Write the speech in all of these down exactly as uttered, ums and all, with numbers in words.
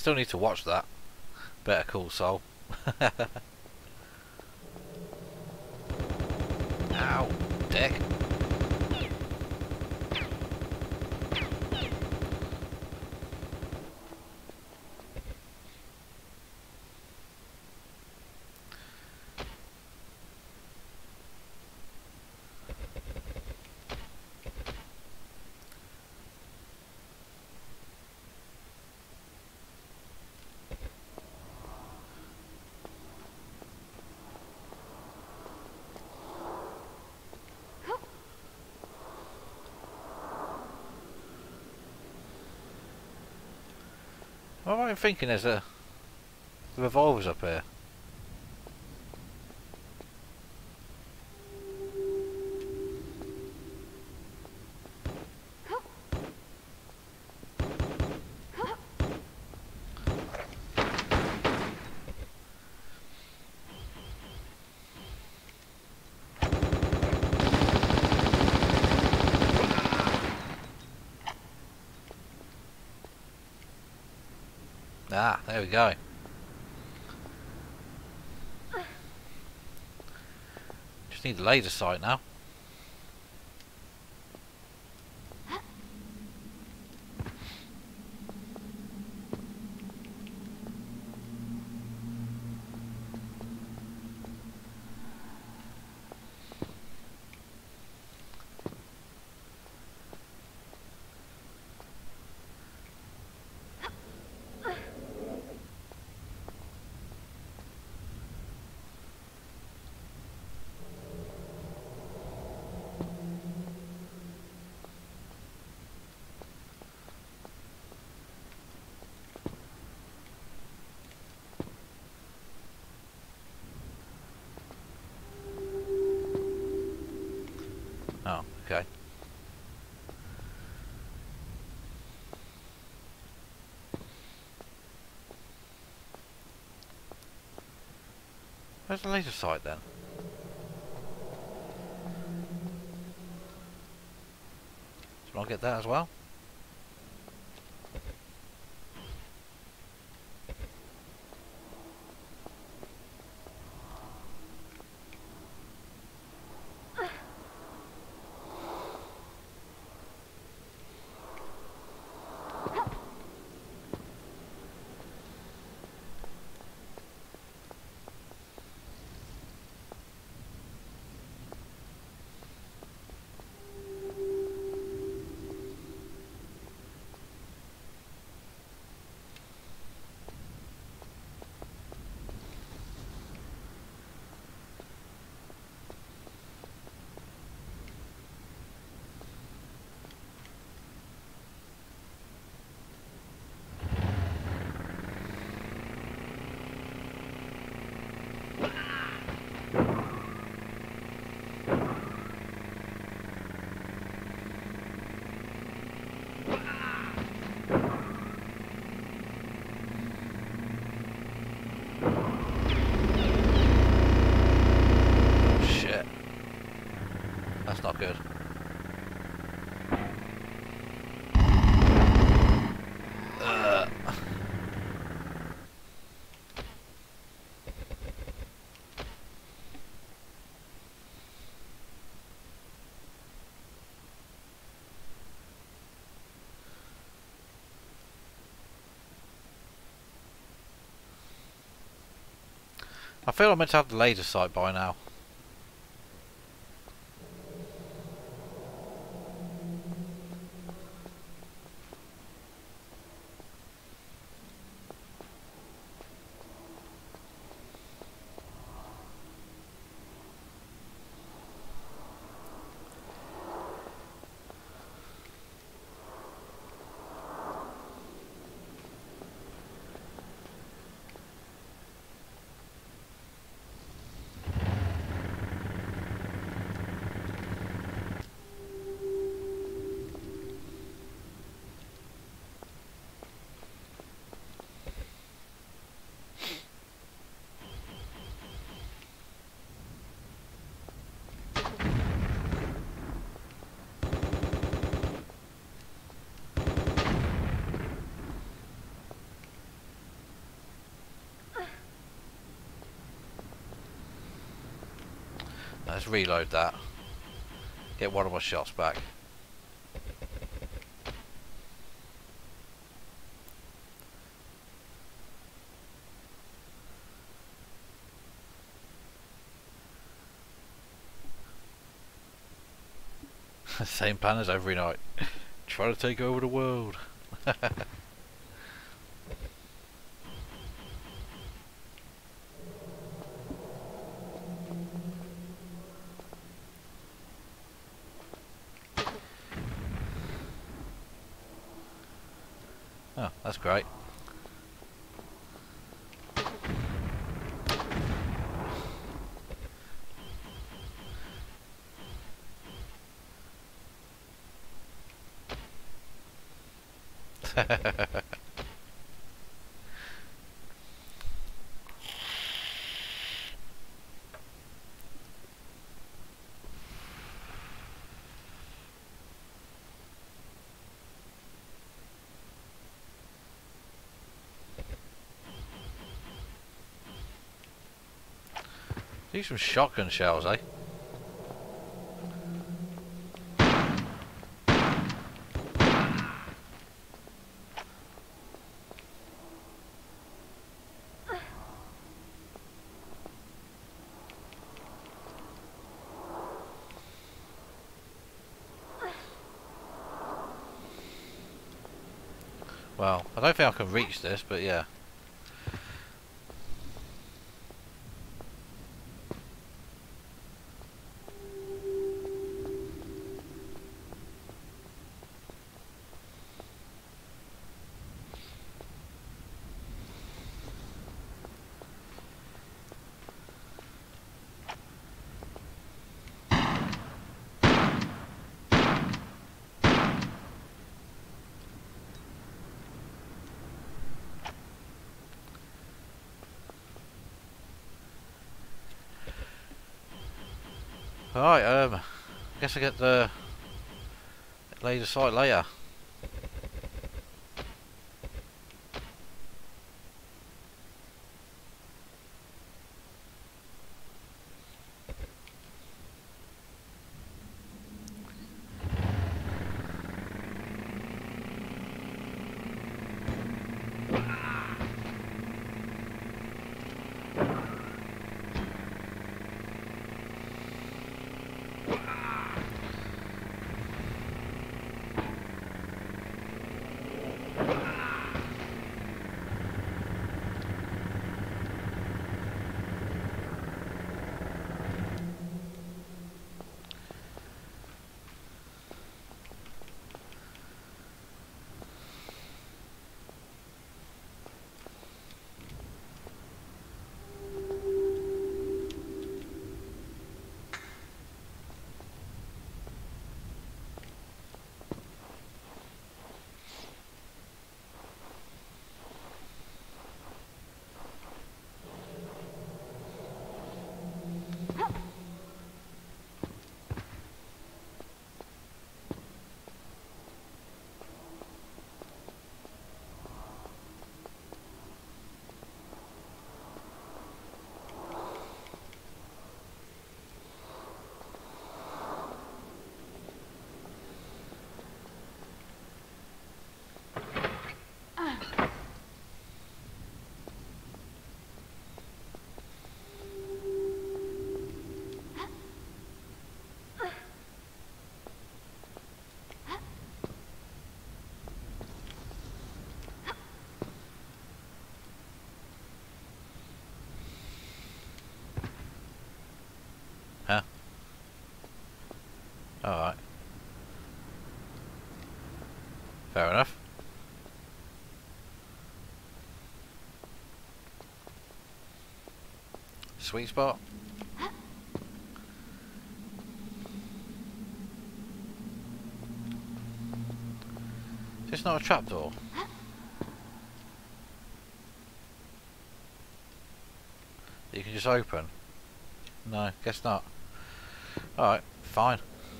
still need to watch that. Better Call Saul. Ow, dick. What am I thinking? There's a the revolvers up here. Ah, there we go. Just need the laser sight now. Oh, okay. Where's the laser sight then? So I'll get that as well. Not good. Ugh. I feel I'm meant to have the laser sight by now. Let's reload that. Get one of my shots back. Same plan as every night. Try to take over the world. Oh, that's great. Use some shotgun shells, eh? Well, I don't think I can reach this, but yeah. Alright, um, I guess I get the laser sight later. Huh? Alright. Fair enough. Sweet spot. Is this not a trapdoor? You can just open? No, guess not. Alright, fine.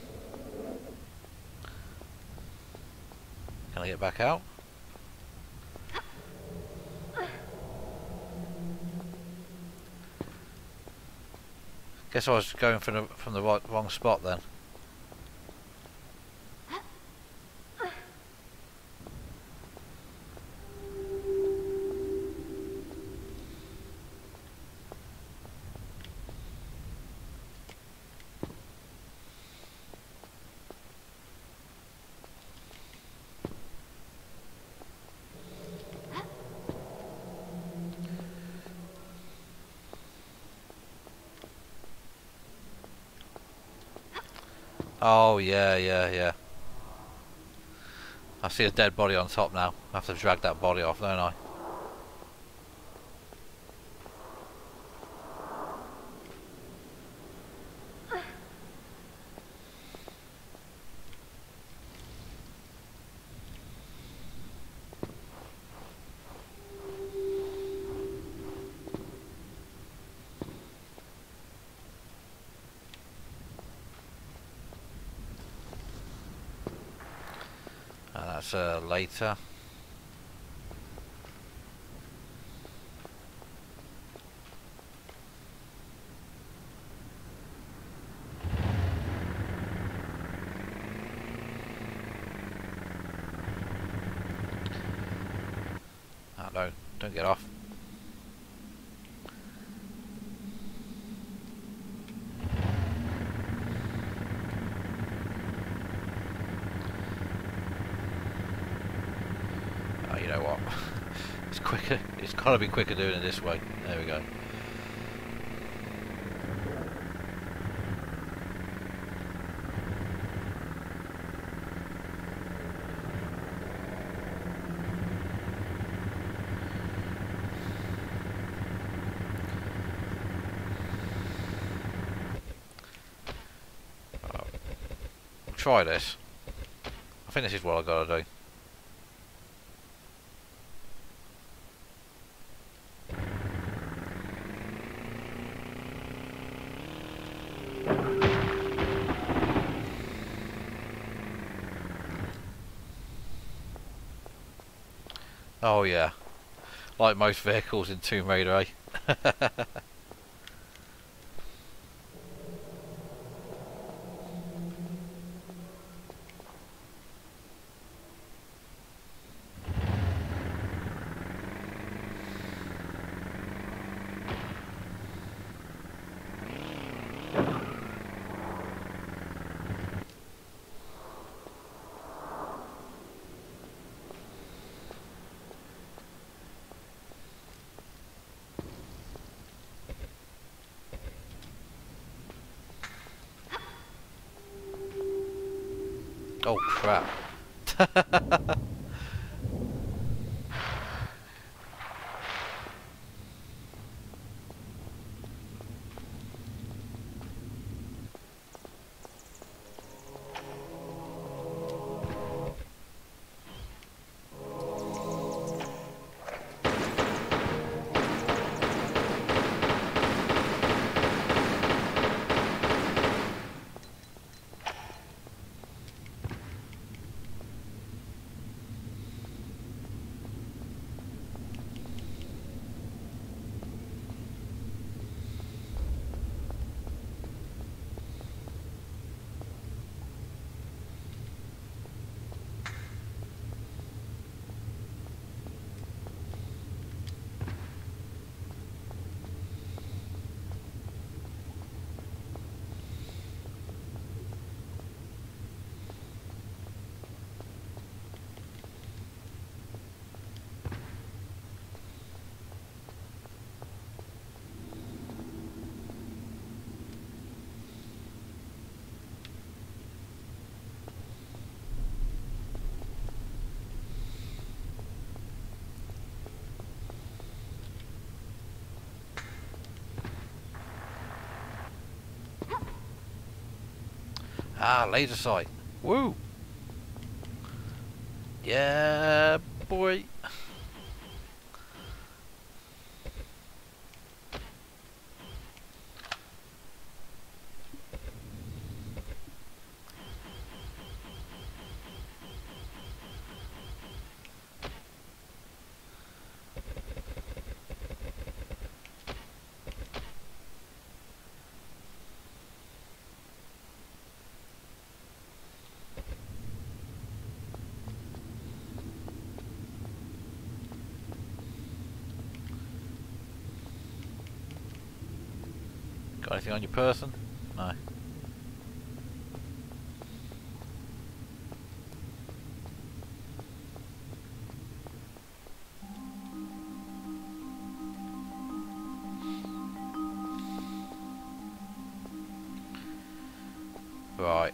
Can I get back out? Guess I was going from the from the right, wrong spot then. Oh yeah, yeah, yeah. I see a dead body on top now. I have to drag that body off, don't I? And that's uh, later. Oh, no, don't get off. Oh, you know what? It's quicker. It's gotta be quicker doing it this way. There we go. Try this. I think this is what I gotta do. Oh yeah, like most vehicles in Tomb Raider, eh? Oh crap. Ah, laser sight. Woo! Yeah, boy. Got anything on your person? No. Right.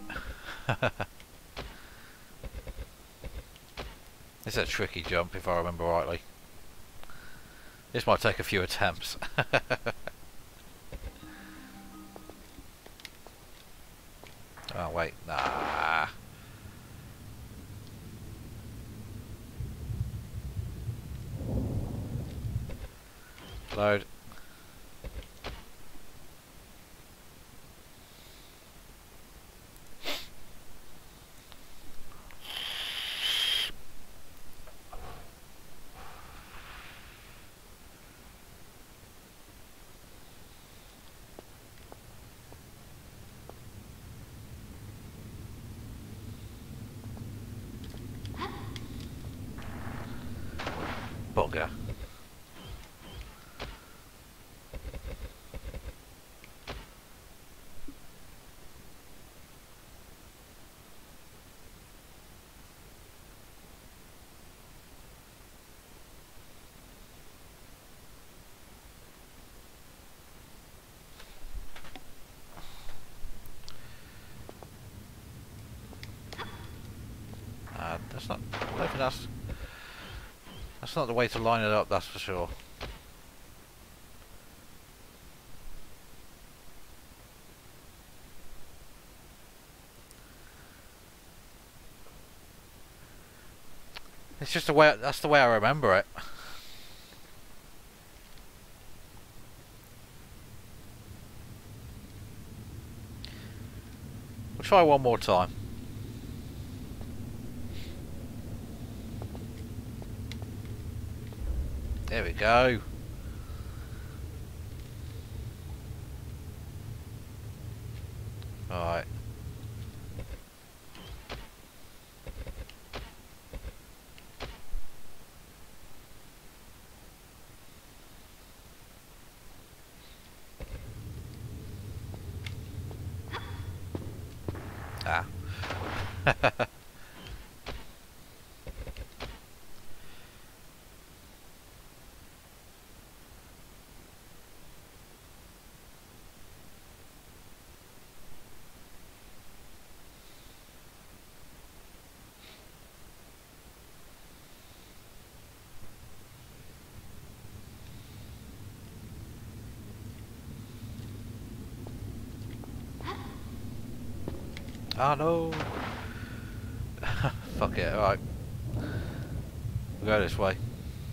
This is a tricky jump if I remember rightly. This might take a few attempts. Oh wait, nah. Load. Bugger. Uh, that's not. I don't think that's. That's not the way to line it up. That's for sure. It's just the way. That's the way I remember it. We'll try one more time. There we go. Alright. Ah. Oh no! Fuck it, alright. We'll go this way.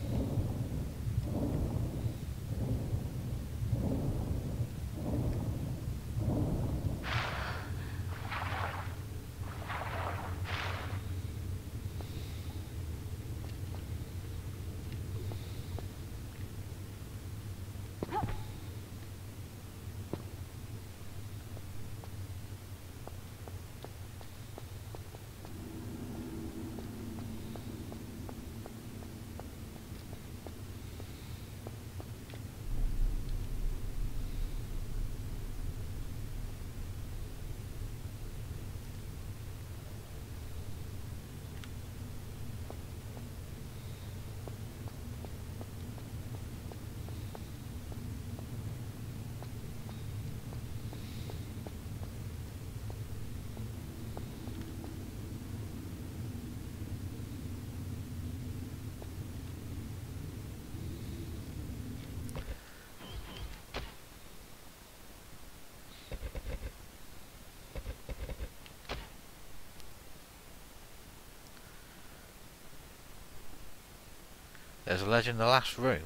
There's a ledge in the last room.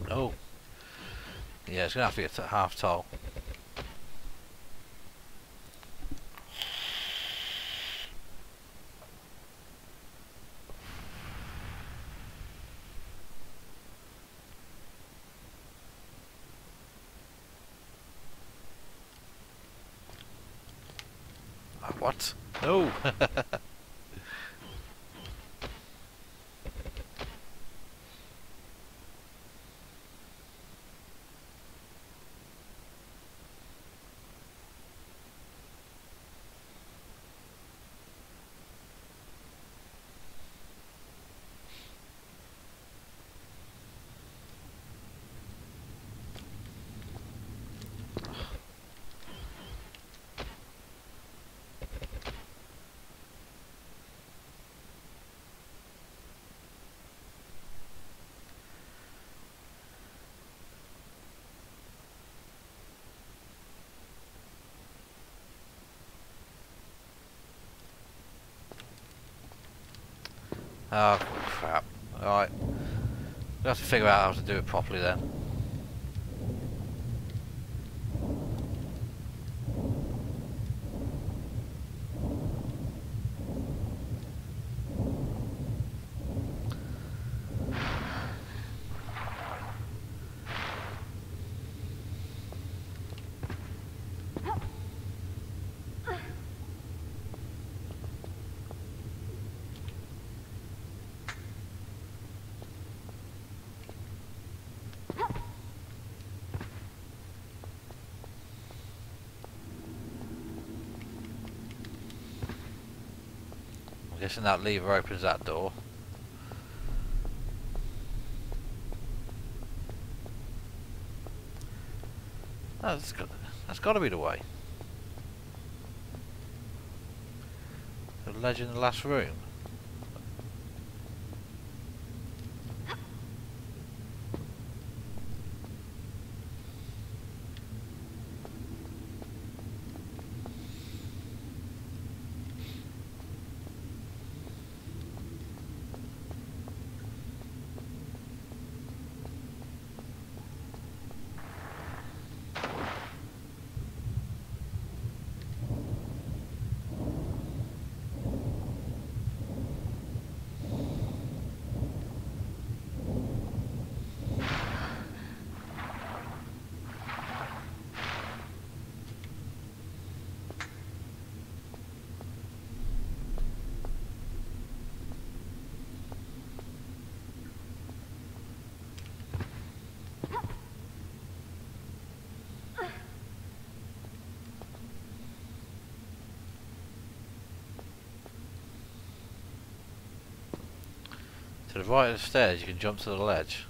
Oh. Yeah, it's going to have to be a t half toll. Oh, what? No! Oh, crap. Alright. We'll have to figure out how to do it properly then. I'm guessing that lever opens that door. Oh, that's got, that's got to be the way. The ledge in the last room. To the right of the stairs, you can jump to the ledge.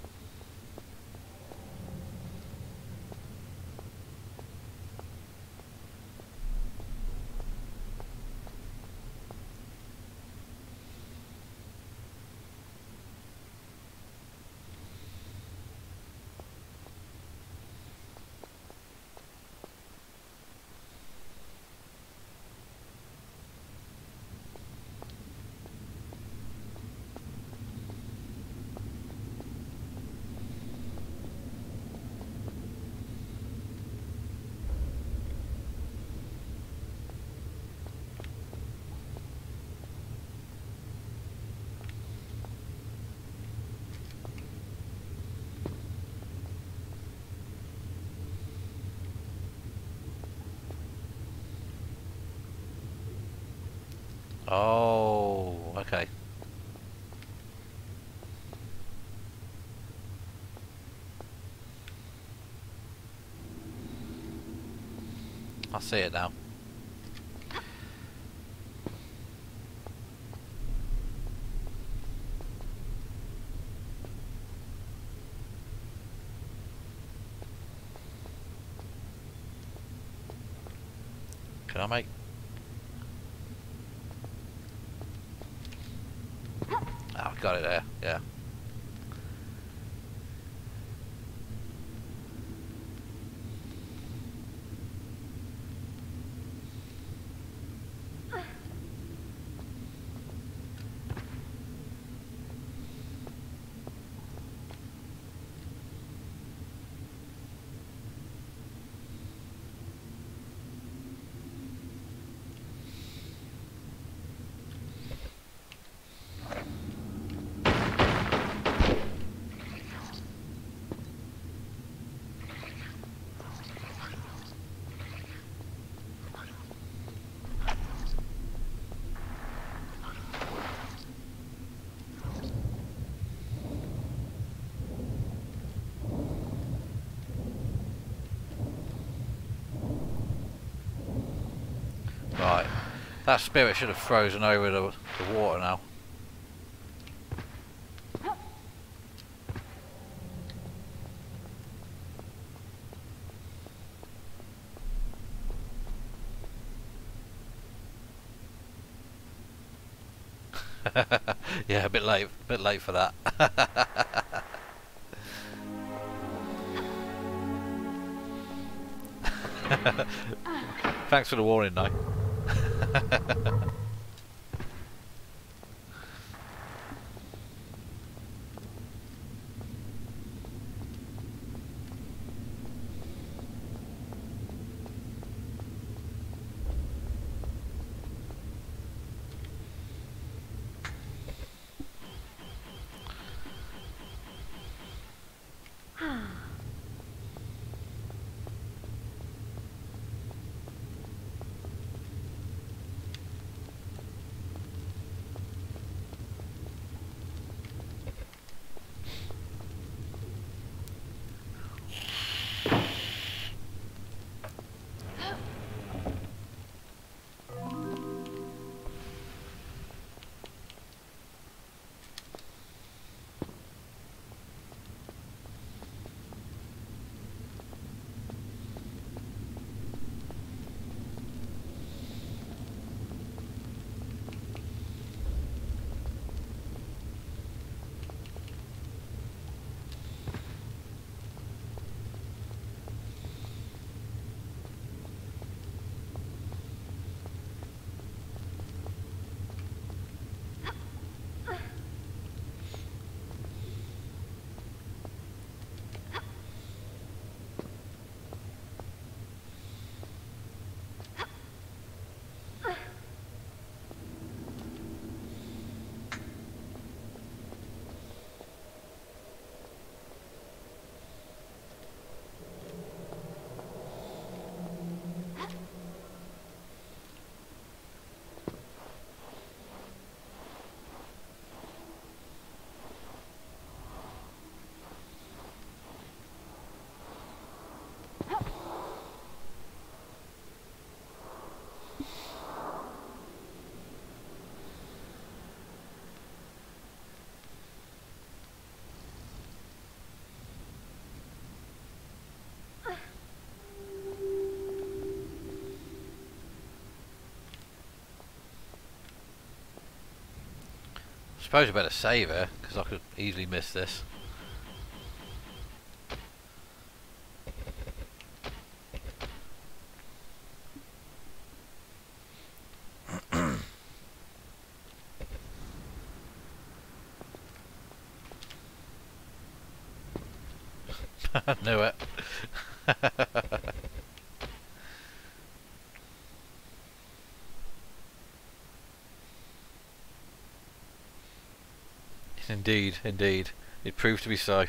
Oh, okay. I see it now. Can I make? Oh, got it there. Yeah. That spirit should have frozen over the, the water now. Yeah, a bit late, a bit late for that. Thanks for the warning, though. Suppose I better save her, because I could easily miss this. Knew it. Indeed, indeed. It proved to be so.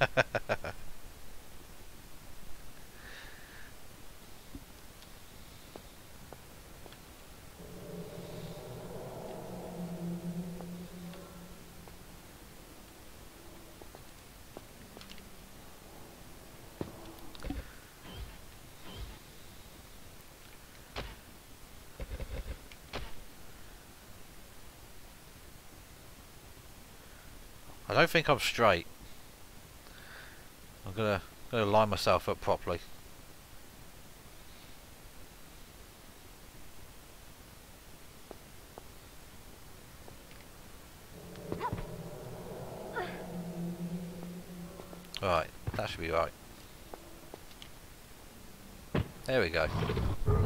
I don't think I'm straight. I'm gonna gonna line myself up properly. Right, that should be right. There we go.